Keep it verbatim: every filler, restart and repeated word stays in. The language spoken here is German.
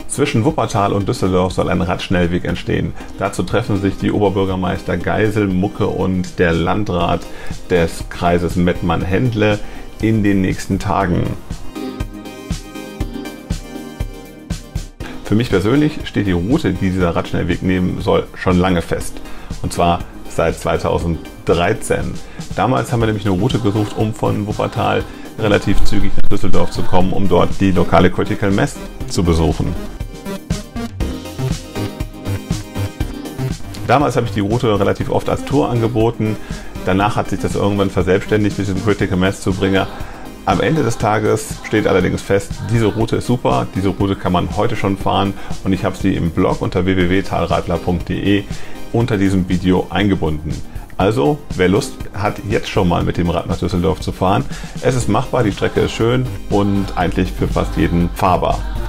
Zwischen Wuppertal und Düsseldorf soll ein Radschnellweg entstehen. Dazu treffen sich die Oberbürgermeister Geisel, Mucke und der Landrat des Kreises Mettmann-Hendle in den nächsten Tagen. Für mich persönlich steht die Route, die dieser Radschnellweg nehmen soll, schon lange fest. Und zwar seit zweitausenddreizehn. Damals haben wir nämlich eine Route gesucht, um von Wuppertal relativ zügig nach Düsseldorf zu kommen, um dort die lokale Critical Mass zu besuchen. Damals habe ich die Route relativ oft als Tour angeboten. Danach hat sich das irgendwann verselbstständigt, diesen Critical Mass Zubringer. Am Ende des Tages steht allerdings fest, diese Route ist super, diese Route kann man heute schon fahren und ich habe sie im Blog unter w w w punkt talradler punkt de unter diesem Video eingebunden. Also, wer Lust hat, jetzt schon mal mit dem Rad nach Düsseldorf zu fahren, es ist machbar, die Strecke ist schön und eigentlich für fast jeden fahrbar.